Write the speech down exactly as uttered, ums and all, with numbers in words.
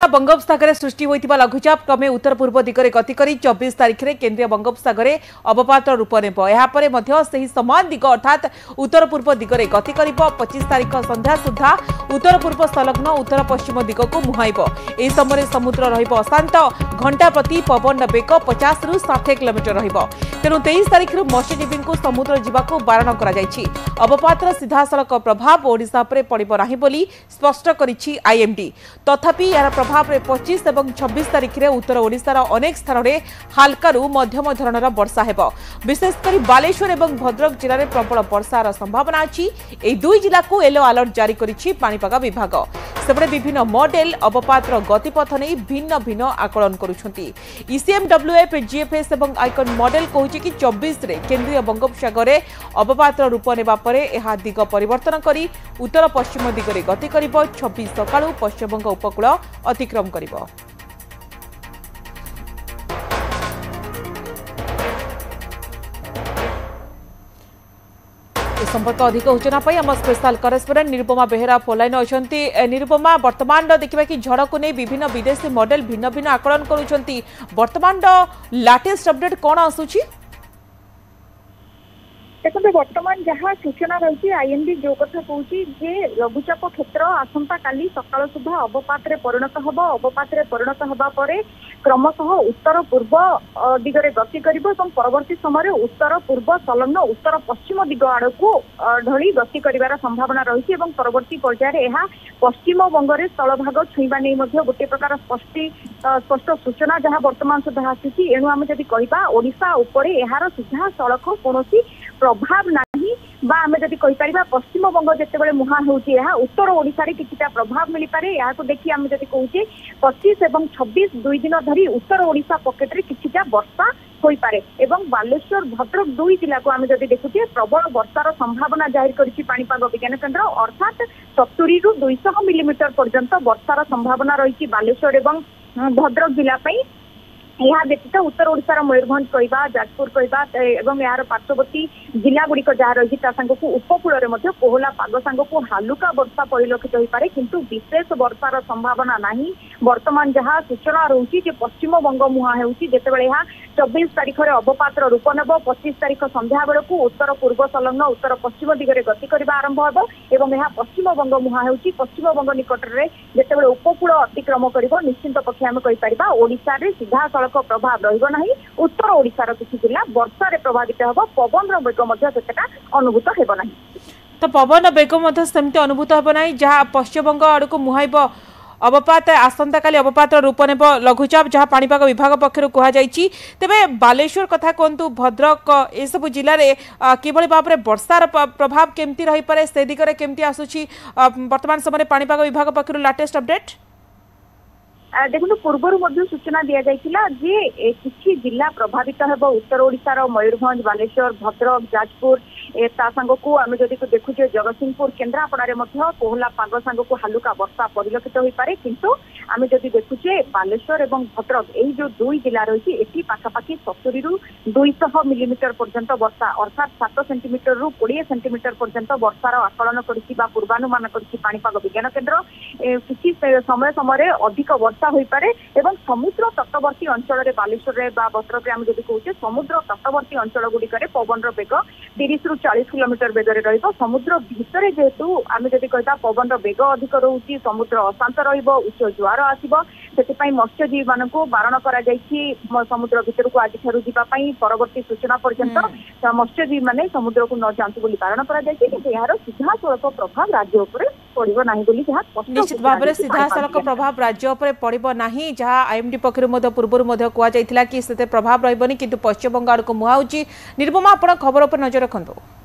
बंगोपसागर सृष्टि होइतिबा लघुचाप क्रमे उत्तर पूर्व दिगरे गति करी चौबीस तारिख में केंद्रीय बंगोपसागर अवपात रूप नेब। यापर समान दिग अर्थात उत्तर पूर्व दिगरे गति कर पच्चीस तारिख संध्या सुधा उत्तर पूर्व संलग्न उत्तर पश्चिम दिग को मुहाइब। यह समय समुद्र रशांत घंटा प्रति पवन बेग पचास रु षाठी किलोमीटर रहिबो। तेणु तेईस तारिख मत्स्यजीवी को समुद्र जावाक बारण कर अवपात सीधा सड़क प्रभाव ओडिशा पर पड़िबो नाही बोली स्पष्ट करिछि आईएमडी। तथापि यार प्रभाव में पच्चीस और छब्बीस तारिख में उत्तर ओडिशार अनेक स्थान में हाल्कारु मध्यम धरणर वर्षा हेब। विशेषकर बालेश्वर और भद्रक जिले में प्रबल वर्षार संभावना अच्छी। ए दुई जिला को येलो अलर्ट जारी करिछि पाणीपाग विभाग। सेपटे विभिन्न मॉडेल अवपातर गतिपथ नहीं भिन्न भिन्न आकलन करुछंती। ईसीएमडब्ल्यूएफ जीएफएस और आइकन मॉडेल कहूछि कि चौबीस रे केंद्रीय बंगोपसागर अवपातर रूप नेबा परे एहा दिग परिवर्तन करी उत्तर पश्चिम दिगरे गति करिबो। छब्बीस सकाळु पश्चिमबंग उपकूल अतिक्रम करिबो। संपर्क अधिक सूचना आम special correspondent Nirupama Behera phone line अछंती। निरुपमा, वर्तमान देखिबा कि झड़ को नहीं विभिन्न विदेशी मॉडल भिन्न भिन्न आकलन करुछंती। वर्तमान लेटेस्ट अपडेट कौन आसुची? देखते बर्तमान जहाँ सूचना रही आईएमडी जो कथा कहूँ जे लघुचाप क्षेत्र आसंता काली सकाळ सुधा अवपात परिणत हम। अवपात परिणत हवा पर क्रमशः उत्तर पूर्व दिगरे गति कर परवर्ती समय उत्तर पूर्व संलग्न उत्तर पश्चिम दिग आड़ को ढली गति कर संभावना रही। परवर्ती पर्यायर यह पश्चिम बंगे स्थलभाग छुईवा नहीं गोटे प्रकार स्पष्ट स्पष्ट सूचना जहाँ वर्तमान सुधा आसी। एणु आम जदि कहबा ओडिशा उपरे यार सीधा सड़क कौन प्रभाव नहीं बा आमे जदि कहि परिबा पश्चिम बंग जेतेबेले मुहा होउची यहा उत्तर ओडिसा रे किछिटा प्रभाव मिली पारे। या को देखि आमे जदि कहूचे पच्चीस एवं छब्बीस दुई दिन धरी उत्तर ओडिशा पकेट रे किछिटा वर्षा होई पारे। एवं बालेश्वर भद्रक दुई जिला को आमे जदि देखुचे प्रबल वर्षार संभावना जाहिर करिछि पाणीपाग विज्ञान केन्द्र। अर्थात सत्तरी रु दुई सौ मिलीमीटर पर्यंत वर्षार संभावना रही बालेश्वर एवं भद्रक जिला पई। यह व्यतीत उत्तर ओडिशार मयूरभंज कहवा जाजपुर कहवा एवं यार पार्श्ववर्ती जिला गुड़िक जहाँ रही सांगक उपकूल में कोहला पाग सांगक हालुका वर्षा परिलक्षित हो पारे किंतु विशेष वर्षार संभावना नहीं। वर्तमान जहाँ सूचना रही पश्चिम बंग मुहां होते यहाँ चौबीस तारिख में अवपात रूप नेब। पच्चीस तारिख संध्या बेलू उत्तर पूर्व संलग्न उत्तर पश्चिम दिगरे गति करने आरंभ हो एवं यह पश्चिम बंग मुहां हो पश्चिम बंग निकट में जिते उपकूल अतिक्रम कर निश्चिंत पक्षे आम कहीपर ओडिशा रे सीधा सड़क प्रभाव रहिबो नाही। उत्तर ओडिशार किछि जिला वर्षा रे प्रभावित होबो। पवन रो बेग मध्ये सेटा अनुभूत हेबो नाही। तो पवन बेग मध्ये सेमते अनुभूत हेबो नाही जहाँ पश्चिम बंग आड़ को मुहाइबो। अवपात आसंता काली अवपात रूप नेब लघुचाप जहाँ पाणीपाग विभाग पक्षर कहुई। तेबे बालेश्वर कथा कहतु भद्रक ए सब जिले में किभली भाव में वर्षार प्रभाव केमती रही पारे से दिगरे केमती आसुची वर्तमान समय पाणीपाग विभाग पक्षर लेटेस्ट अपडेट? देखो पूर्वर सूचना दि जाइथिला जे किछि जिला प्रभावित हेब। उत्तर ओडिशार मयूरभंज बालेश्वर भद्रक जाजपुर ता सांगकू आम जदि देखुचे जगतसिंहपुर केन्द्रापड़ा कोहला पाग सांगकू हालुका वर्षा परिलक्षित हो पारे किंतु आम जदि देखुचे बालेश्वर एवं भद्रक यही जो दुई जिला रही एटी पाखापाखि सत्तरी रु दुई सौ मिलीमीटर पर्यंत वर्षा अर्थात सात सेंटीमीटर रु कोड़े सेंटीमीटर पर्यंत वर्षार आकलन करिछि बा पूर्वानुमान करिछि पाणीपाग विज्ञान केन्द्र। किछि समय समय अधिक वर्षा हो पारे एवं समुद्र तटवर्ती अंचल रे बालेश्वर रे बा भद्रक रे आम जदि कहूचे समुद्र तटवर्ती अंचल गुड़िक पवन बेग तीस रु चालीस किलोमीटर बेगर रहिबो। समुद्र भितर जेहेतु आम जदि कहता पवन बेग अधिक रोची समुद्र अशांत रहिबो उच्च ज्वार आसिबो सेतिपई मत्स्यजीवी मानकू बारण करा जायछि समुद्र भितर को आज ठारू जीवा पई परवर्ती सूचना पर्यंत मत्स्यजीवी माने समुद्र को न जांतु बोली बारण करा जायछि किंतु यार सीधा सड़क प्रभाव राज्य ऊपर पड़िबो नाही बोली जहाँ निश्चित भाव में सीधा सड़क प्रभाव राज्य ऊपर पड़िबो नाही जहाँ आईएमडी पक्षर पूर्व कहुला कि से प्रभाव रही किंतु पश्चिम बंगाल को मुहाउची। निरुपमा आपण खबर पर नजर रखंतु।